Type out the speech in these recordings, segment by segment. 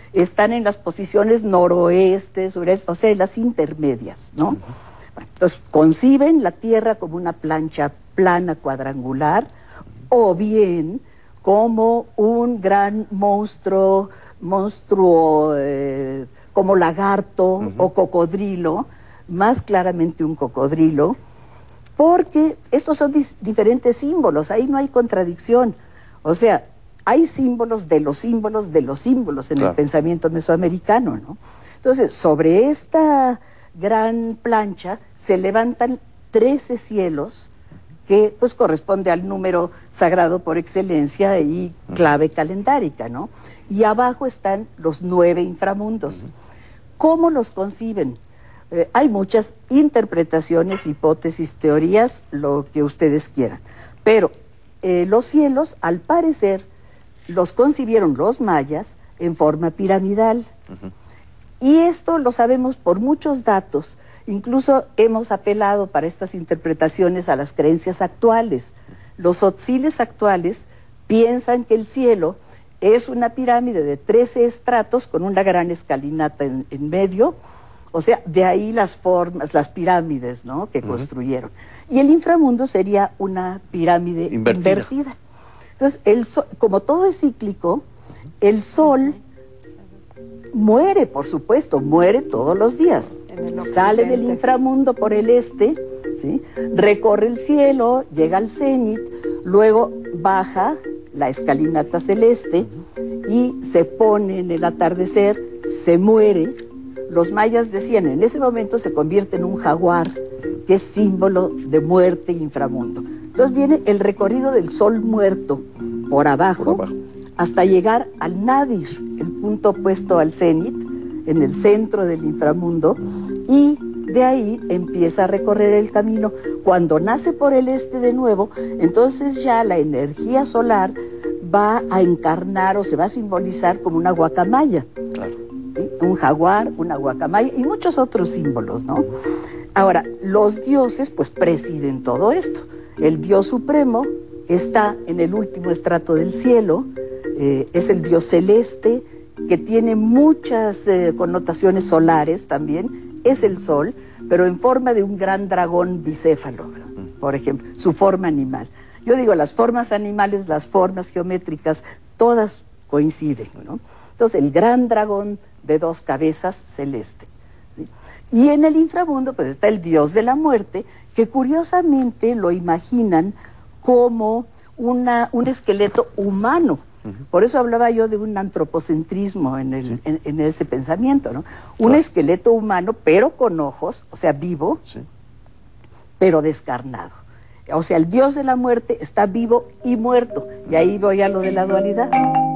están en las posiciones noroeste, sureste, o sea, en las intermedias, ¿no? Bueno, entonces, conciben la Tierra como una plancha plana cuadrangular, o bien como un gran monstruo como lagarto o cocodrilo, más claramente un cocodrilo, porque estos son diferentes símbolos, ahí no hay contradicción. O sea, hay símbolos de los símbolos de los símbolos en el pensamiento mesoamericano, ¿no? Entonces, sobre esta gran plancha se levantan 13 cielos, que pues corresponde al número sagrado por excelencia y clave calendárica, ¿no? Y abajo están los 9 inframundos. ¿Cómo los conciben? Hay muchas interpretaciones, hipótesis, teorías, lo que ustedes quieran. Pero los cielos, al parecer, los concibieron los mayas en forma piramidal. Y esto lo sabemos por muchos datos. Incluso hemos apelado para estas interpretaciones a las creencias actuales. Los tzotziles actuales piensan que el cielo es una pirámide de 13 estratos con una gran escalinata en medio. O sea, de ahí las formas, las pirámides, ¿no?, que construyeron. Y el inframundo sería una pirámide invertida. Entonces, como todo es cíclico, el sol muere, por supuesto, muere todos los días. Sale del inframundo por el este, ¿sí?, recorre el cielo, llega al cenit, luego baja la escalinata celeste y se pone en el atardecer, se muere. Los mayas decían, en ese momento se convierte en un jaguar, que es símbolo de muerte e inframundo. Entonces viene el recorrido del sol muerto por abajo, hasta llegar al nadir, el punto opuesto al cenit, en el centro del inframundo, y de ahí empieza a recorrer el camino. Cuando nace por el este de nuevo, entonces ya la energía solar va a encarnar o se va a simbolizar como una guacamaya. ¿Sí? Un jaguar, una guacamaya y muchos otros símbolos, ¿no? Ahora, los dioses pues presiden todo esto. El dios supremo está en el último estrato del cielo, es el dios celeste, que tiene muchas connotaciones solares también, es el sol, pero en forma de un gran dragón bicéfalo, por ejemplo, su forma animal. Yo digo, las formas animales, las formas geométricas, todas coinciden, ¿no? Entonces, el gran dragón de 2 cabezas celeste, ¿sí? Y en el inframundo pues está el dios de la muerte, que curiosamente lo imaginan como un esqueleto humano. Por eso hablaba yo de un antropocentrismo en ese pensamiento, ¿no? Un esqueleto humano, pero con ojos, o sea, vivo, pero descarnado. O sea, el dios de la muerte está vivo y muerto. Y ahí voy a lo de la dualidad.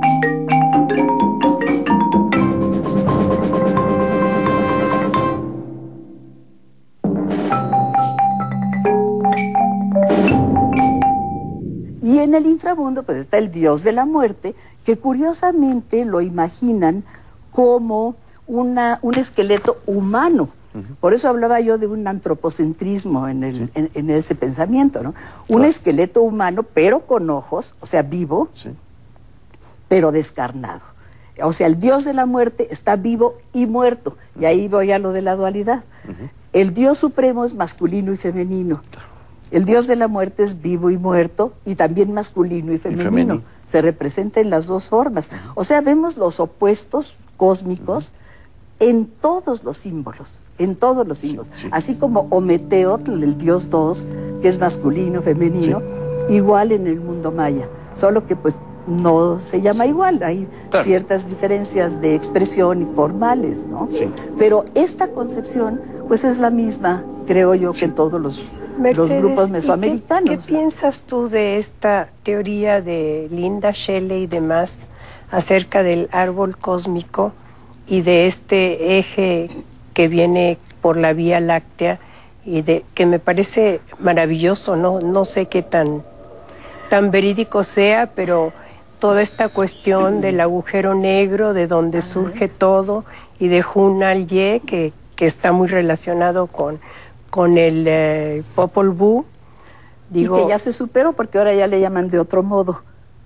Y en el inframundo pues está el dios de la muerte, que curiosamente lo imaginan como un esqueleto humano. Por eso hablaba yo de un antropocentrismo en ese pensamiento, ¿no? Un esqueleto humano, pero con ojos, o sea, vivo, pero descarnado. O sea, el dios de la muerte está vivo y muerto. Y ahí voy a lo de la dualidad. El dios supremo es masculino y femenino. El dios de la muerte es vivo y muerto, y también masculino y femenino. Se representa en las dos formas. O sea, vemos los opuestos cósmicos en todos los símbolos, en todos los símbolos. Así como Ometeotl, el dios 2, que es masculino, femenino, igual en el mundo maya. Solo que pues no se llama igual, hay ciertas diferencias de expresión y formales, ¿no? Pero esta concepción pues es la misma, creo yo, que en todos los grupos mesoamericanos. ¿Qué piensas tú de esta teoría de Linda Shelley y demás acerca del árbol cósmico y de este eje que viene por la Vía Láctea y que me parece maravilloso, no sé qué tan verídico sea, pero toda esta cuestión del agujero negro, de donde surge todo, y de Hunalye, que está muy relacionado con el Popol Vuh. Digo, y que ya se superó porque ahora ya le llaman de otro modo.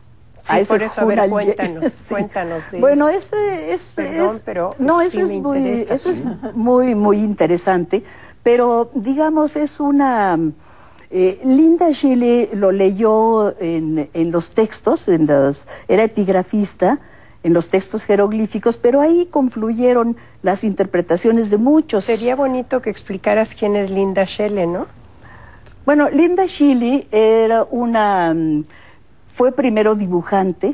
Sí, por eso, a ver, cuéntanos, sí. Cuéntanos de bueno, esto. Perdón, pero no, sí me interesa. Eso es muy interesante, pero digamos es una... Linda Shelly lo leyó en los textos, era epigrafista, en los textos jeroglíficos, pero ahí confluyeron las interpretaciones de muchos. Sería bonito que explicaras quién es Linda Shelly, ¿no? Bueno, Linda Shelly era fue primero dibujante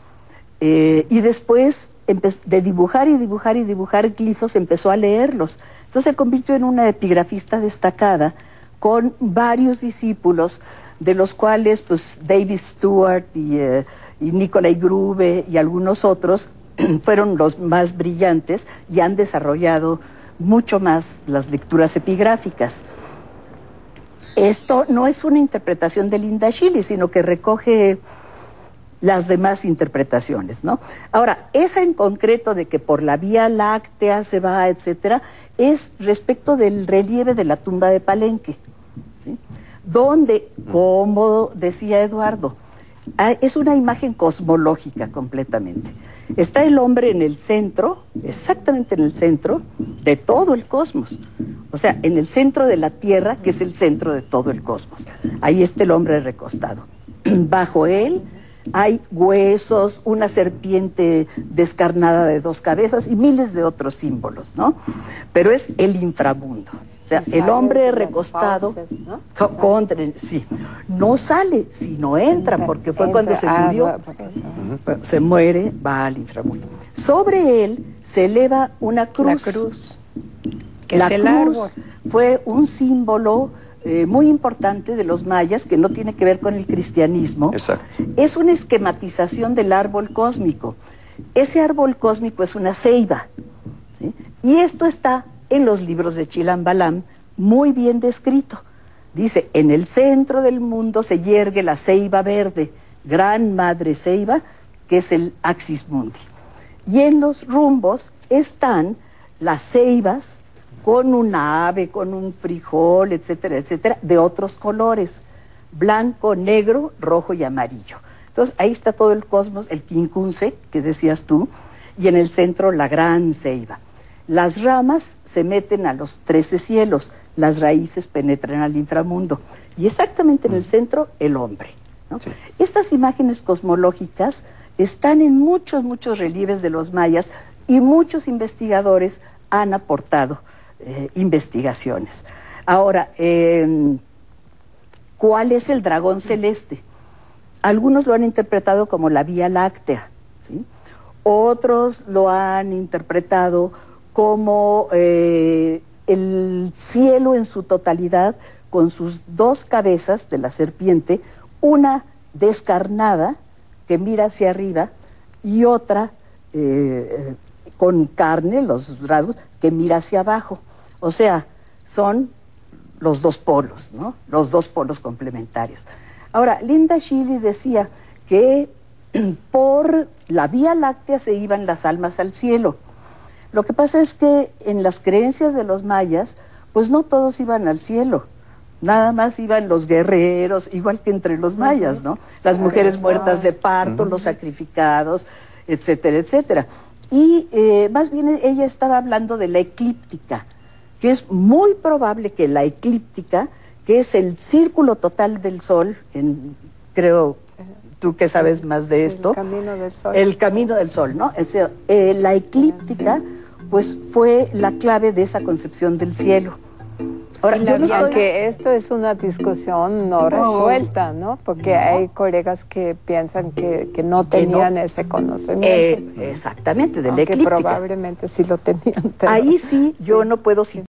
y después de dibujar y dibujar glifos empezó a leerlos. Entonces se convirtió en una epigrafista destacada con varios discípulos, de los cuales pues David Stewart y Nicolai Grube y algunos otros fueron los más brillantes y han desarrollado mucho más las lecturas epigráficas. Esto no es una interpretación de Linda Shelly, sino que recoge las demás interpretaciones, ¿no? Ahora, esa en concreto de que por la Vía Láctea se va, etcétera, es respecto del relieve de la tumba de Palenque, ¿sí? Donde, como decía Eduardo, es una imagen cosmológica completamente. Está el hombre en el centro, exactamente en el centro de todo el cosmos. O sea, en el centro de la Tierra, que es el centro de todo el cosmos. Ahí está el hombre recostado. Bajo él hay huesos, una serpiente descarnada de 2 cabezas y miles de otros símbolos, ¿no? Pero es el inframundo. O sea, el hombre recostado, fauces, ¿no? Sí, no sale, sino entra, porque fue cuando se murió. Se muere, va al inframundo. Sobre él se eleva una cruz. La cruz, que la es el cruz árbol. Fue un símbolo muy importante de los mayas, que no tiene que ver con el cristianismo. Exacto. Es una esquematización del árbol cósmico. Ese árbol cósmico es una ceiba, ¿sí? Y esto está en los libros de Chilam Balam muy bien descrito. Dice, en el centro del mundo se yergue la ceiba verde, gran madre ceiba, que es el Axis Mundi. Y en los rumbos están las ceibas con un ave, con un frijol, etcétera, etcétera, de otros colores, blanco, negro, rojo y amarillo. Entonces ahí está todo el cosmos, el quincunce, que decías tú, y en el centro la gran ceiba. Las ramas se meten a los 13 cielos, las raíces penetran al inframundo, y exactamente en el centro el hombre, ¿no? Sí. Estas imágenes cosmológicas están en muchos relieves de los mayas, y muchos investigadores han aportado investigaciones. Ahora, ¿cuál es el dragón celeste? Algunos lo han interpretado como la Vía Láctea, ¿sí? Otros lo han interpretado como el cielo en su totalidad, con sus 2 cabezas de la serpiente, una descarnada que mira hacia arriba y otra con carne, los rasgos, que mira hacia abajo. O sea, son los 2 polos, ¿no? Los 2 polos complementarios. Ahora, Linda Shelly decía que por la Vía Láctea se iban las almas al cielo. Lo que pasa es que en las creencias de los mayas, pues no todos iban al cielo. Nada más iban los guerreros, igual que entre los mayas, ¿no? Las mujeres muertas de parto, los sacrificados, etcétera, etcétera. Y más bien ella estaba hablando de la eclíptica, que es muy probable que la eclíptica, que es el círculo total del sol, creo tú que sabes más de esto. El camino del sol. El camino del sol, ¿no? O sea, la eclíptica, pues fue la clave de esa concepción del cielo. Ahora, yo no aunque esto es una discusión no resuelta, ¿no? Porque hay colegas que piensan que no tenían ese conocimiento. Exactamente, de la aunque eclíptica. probablemente sí lo tenían. Ahí sí, yo no puedo citar